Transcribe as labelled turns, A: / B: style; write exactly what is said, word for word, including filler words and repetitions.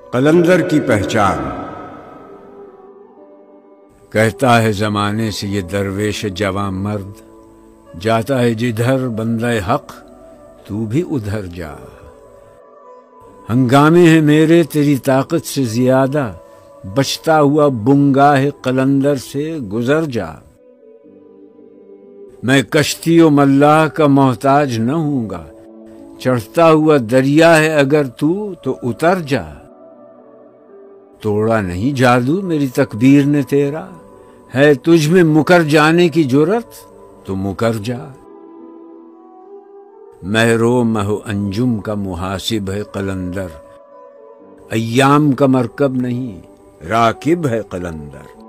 A: कलंदर की पहचान। कहता है जमाने से ये दरवेश जवां मर्द, जाता है जिधर बंदे हक तू भी उधर जा। हंगामे हैं मेरे तेरी ताकत से ज्यादा, बचता हुआ बुंगा है कलंदर से गुजर जा। मैं कश्ती और मल्लाह का मोहताज न हूंगा, चढ़ता हुआ दरिया है अगर तू तो उतर जा। तोड़ा नहीं जादू मेरी तकदीर ने तेरा, है तुझ में मुकर जाने की जुर्रत तो मुकर जा। महरो महो अंजुम का मुहासिब है कलंदर, अय्याम का मरकब नहीं राकिब है कलंदर।